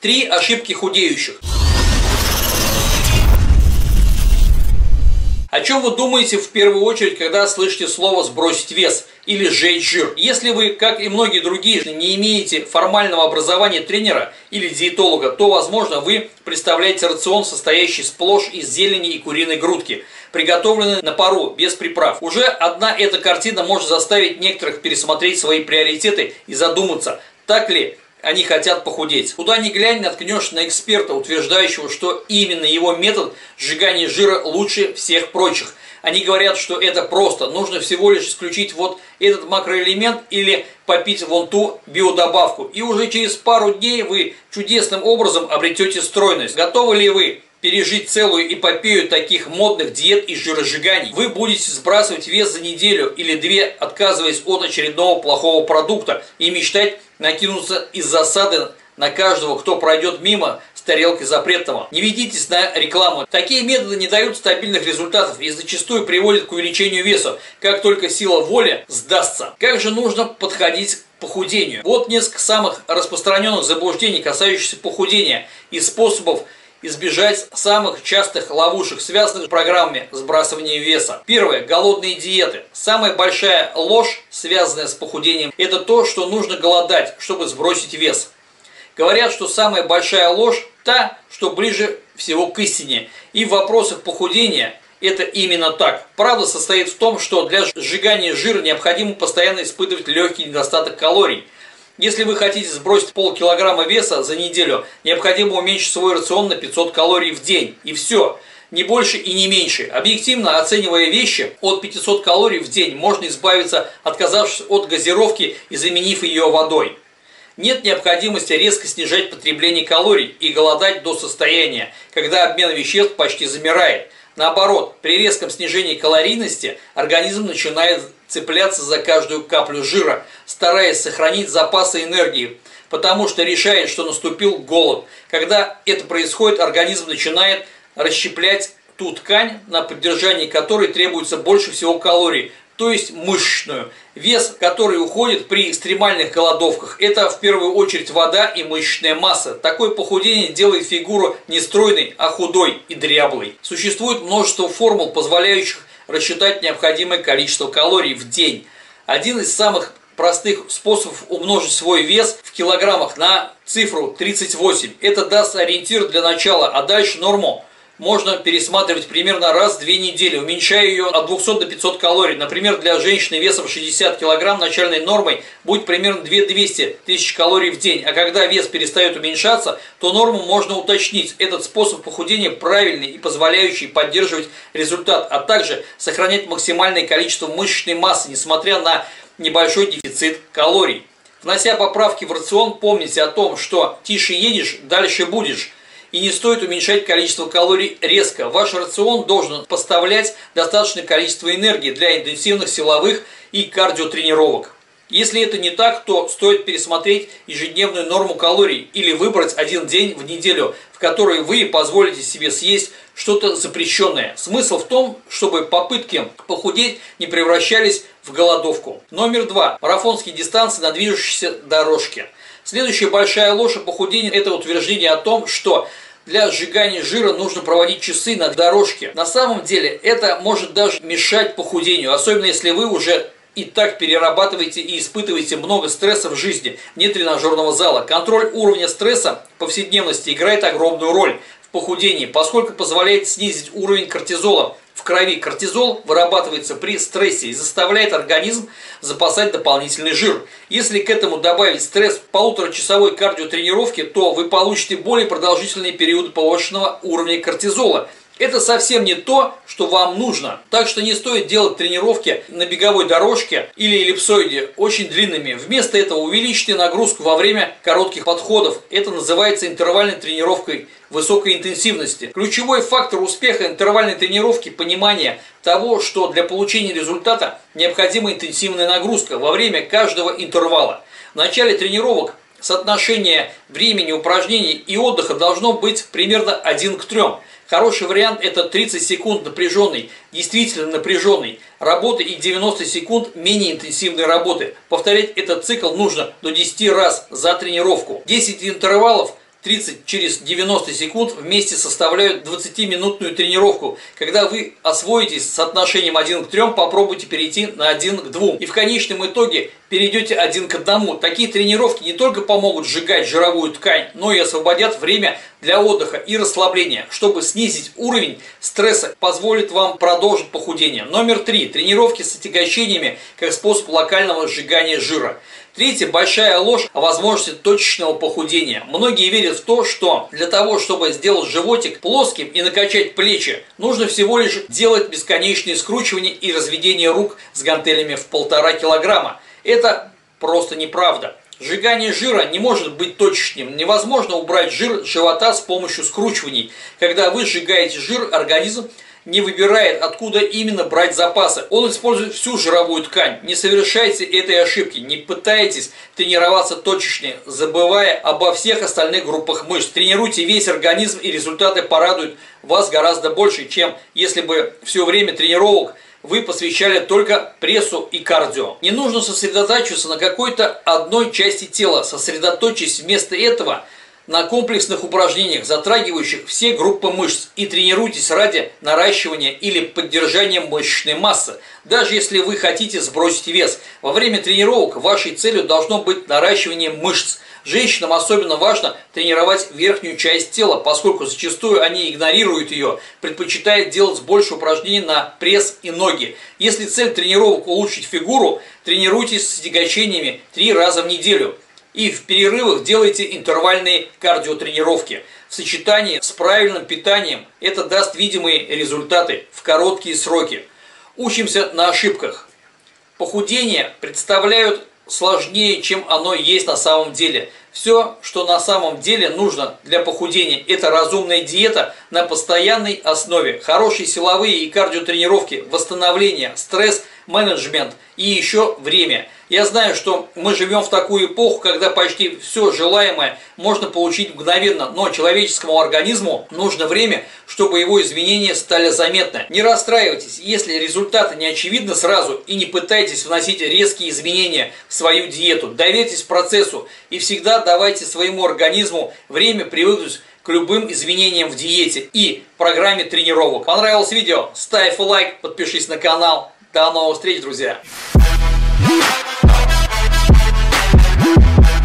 3 ошибки худеющих. О чем вы думаете в первую очередь, когда слышите слово «сбросить вес» или «сжечь жир»? Если вы, как и многие другие, не имеете формального образования тренера или диетолога, то, возможно, вы представляете рацион, состоящий сплошь из зелени и куриной грудки, приготовленной на пару, без приправ. Уже одна эта картина может заставить некоторых пересмотреть свои приоритеты и задуматься, так ли они хотят похудеть. Куда ни глянь, наткнешь на эксперта, утверждающего, что именно его метод сжигания жира лучше всех прочих. Они говорят, что это просто, нужно всего лишь исключить вот этот макроэлемент или попить вон ту биодобавку. И уже через пару дней вы чудесным образом обретете стройность. Готовы ли вы пережить целую эпопею таких модных диет и жиросжиганий? Вы будете сбрасывать вес за неделю или две, отказываясь от очередного плохого продукта, и мечтать накинуться из засады на каждого, кто пройдет мимо с тарелкой запретного. Не ведитесь на рекламу. Такие методы не дают стабильных результатов и зачастую приводят к увеличению веса, как только сила воли сдастся. Как же нужно подходить к похудению? Вот несколько самых распространенных заблуждений, касающихся похудения, и способов избежать самых частых ловушек, связанных с программами сбрасывания веса. Первое. Голодные диеты. Самая большая ложь, связанная с похудением, это то, что нужно голодать, чтобы сбросить вес. Говорят, что самая большая ложь та, что ближе всего к истине. И в вопросах похудения это именно так. Правда состоит в том, что для сжигания жира необходимо постоянно испытывать легкий недостаток калорий. Если вы хотите сбросить полкилограмма веса за неделю, необходимо уменьшить свой рацион на 500 калорий в день. И все. Не больше и не меньше. Объективно оценивая вещи, от 500 калорий в день можно избавиться, отказавшись от газировки и заменив ее водой. Нет необходимости резко снижать потребление калорий и голодать до состояния, когда обмен веществ почти замирает. Наоборот, при резком снижении калорийности организм начинает цепляться за каждую каплю жира, стараясь сохранить запасы энергии, потому что решает, что наступил голод. Когда это происходит, организм начинает расщеплять ту ткань, на поддержание которой требуется больше всего калорий, то есть мышечную. Вес, который уходит при экстремальных голодовках, это в первую очередь вода и мышечная масса. Такое похудение делает фигуру не стройной, а худой и дряблой. Существует множество формул, позволяющих рассчитать необходимое количество калорий в день. Один из самых простых способов умножить свой вес в килограммах на цифру 38. Это даст ориентир для начала, а дальше норму можно пересматривать примерно раз в 2 недели, уменьшая ее от 200 до 500 калорий. Например, для женщины весом 60 кг начальной нормой будет примерно 2200 тысяч калорий в день. А когда вес перестает уменьшаться, то норму можно уточнить. Этот способ похудения правильный и позволяющий поддерживать результат, а также сохранять максимальное количество мышечной массы, несмотря на небольшой дефицит калорий. Внося поправки в рацион, помните о том, что тише едешь, дальше будешь. И не стоит уменьшать количество калорий резко. Ваш рацион должен поставлять достаточное количество энергии для интенсивных силовых и кардиотренировок. Если это не так, то стоит пересмотреть ежедневную норму калорий или выбрать один день в неделю, в который вы позволите себе съесть что-то запрещенное. Смысл в том, чтобы попытки похудеть не превращались в голодовку. Номер 2. Марафонские дистанции на движущейся дорожке. Следующая большая ложь о похудении – это утверждение о том, что для сжигания жира нужно проводить часы на дорожке. На самом деле это может даже мешать похудению, особенно если вы уже и так перерабатываете и испытываете много стресса в жизни вне тренажерного зала. Контроль уровня стресса в повседневности играет огромную роль в похудении, поскольку позволяет снизить уровень кортизола в крови. Кортизол вырабатывается при стрессе и заставляет организм запасать дополнительный жир. Если к этому добавить стресс полуторачасовой кардиотренировки, то вы получите более продолжительные периоды повышенного уровня кортизола. Это совсем не то, что вам нужно. Так что не стоит делать тренировки на беговой дорожке или эллипсоиде очень длинными. Вместо этого увеличьте нагрузку во время коротких подходов. Это называется интервальной тренировкой высокой интенсивности. Ключевой фактор успеха интервальной тренировки – понимание того, что для получения результата необходима интенсивная нагрузка во время каждого интервала. В начале тренировок соотношение времени упражнений и отдыха должно быть примерно 1 к 3. Хороший вариант – это 30 секунд напряженной, действительно напряженной работы и 90 секунд менее интенсивной работы. Повторять этот цикл нужно до 10 раз за тренировку. 10 интервалов 30 через 90 секунд вместе составляют 20-минутную тренировку. Когда вы освоитесь с соотношением 1 к 3, попробуйте перейти на 1 к 2. И в конечном итоге перейдете 1 к 1. Такие тренировки не только помогут сжигать жировую ткань, но и освободят время для отдыха и расслабления, чтобы снизить уровень стресса, позволит вам продолжить похудение. Номер 3. Тренировки с отягощениями как способ локального сжигания жира. Третья большая ложь о возможности точечного похудения. Многие верят в то, что для того, чтобы сделать животик плоским и накачать плечи, нужно всего лишь делать бесконечные скручивания и разведение рук с гантелями в 1,5 килограмма. Это просто неправда. Сжигание жира не может быть точечным. Невозможно убрать жир с живота с помощью скручиваний. Когда вы сжигаете жир, организм не выбирает, откуда именно брать запасы. Он использует всю жировую ткань. Не совершайте этой ошибки. Не пытайтесь тренироваться точечно, забывая обо всех остальных группах мышц. Тренируйте весь организм, и результаты порадуют вас гораздо больше, чем если бы все время тренировок вы посвящали только прессу и кардио. Не нужно сосредотачиваться на какой-то одной части тела. Сосредоточьтесь вместо этого на комплексных упражнениях, затрагивающих все группы мышц, и тренируйтесь ради наращивания или поддержания мышечной массы. Даже если вы хотите сбросить вес, во время тренировок вашей целью должно быть наращивание мышц. Женщинам особенно важно тренировать верхнюю часть тела, поскольку зачастую они игнорируют ее, предпочитая делать больше упражнений на пресс и ноги. Если цель тренировок улучшить фигуру, тренируйтесь с тягощениями 3 раза в неделю. И в перерывах делайте интервальные кардиотренировки. В сочетании с правильным питанием это даст видимые результаты в короткие сроки. Учимся на ошибках. Похудение представляют сложнее, чем оно есть на самом деле. Все, что на самом деле нужно для похудения, это разумная диета на постоянной основе, хорошие силовые и кардиотренировки, восстановление, стресс-менеджмент и еще время. Я знаю, что мы живем в такую эпоху, когда почти все желаемое можно получить мгновенно, но человеческому организму нужно время, чтобы его изменения стали заметны. Не расстраивайтесь, если результаты не очевидны сразу, и не пытайтесь вносить резкие изменения в свою диету. Доверьтесь процессу и всегда давайте своему организму время привыкнуть к любым изменениям в диете и программе тренировок. Понравилось видео? Ставь лайк, подпишись на канал. До новых встреч, друзья!